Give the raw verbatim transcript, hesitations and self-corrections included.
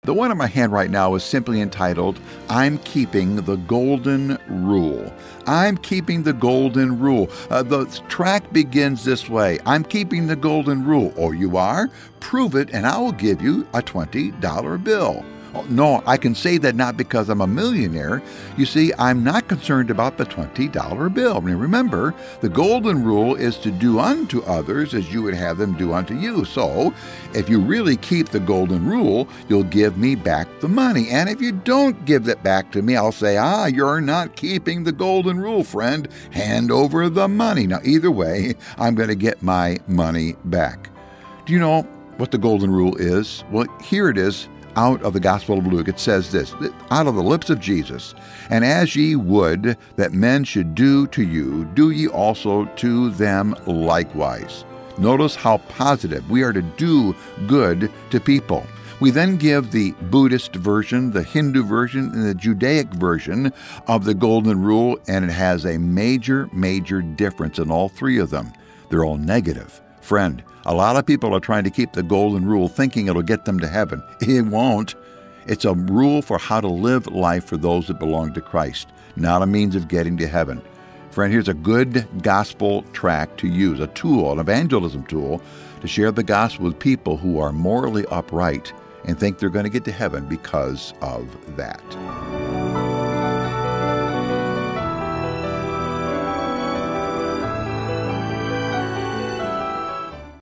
The one in my hand right now is simply entitled, I'm Keeping the Golden Rule. I'm keeping the golden rule. Uh, the tract begins this way. I'm keeping the golden rule. Oh, you are? Prove it, and I will give you a twenty dollar bill. Oh, no, I can say that not because I'm a millionaire. You see, I'm not concerned about the twenty dollar bill. I mean, remember, the golden rule is to do unto others as you would have them do unto you. So, if you really keep the golden rule, you'll give me back the money. And if you don't give it back to me, I'll say, ah, you're not keeping the golden rule, friend. Hand over the money. Now, either way, I'm going to get my money back. Do you know what the golden rule is? Well, here it is. Out of the Gospel of Luke, it says this, out of the lips of Jesus, and as ye would that men should do to you, do ye also to them likewise. Notice how positive we are to do good to people. We then give the Buddhist version, the Hindu version, and the Judaic version of the Golden Rule, and it has a major, major difference in all three of them. They're all negative. Friend, a lot of people are trying to keep the golden rule thinking it'll get them to heaven. It won't. It's a rule for how to live life for those that belong to Christ, not a means of getting to heaven. Friend, here's a good gospel tract to use, a tool, an evangelism tool, to share the gospel with people who are morally upright and think they're going to get to heaven because of that.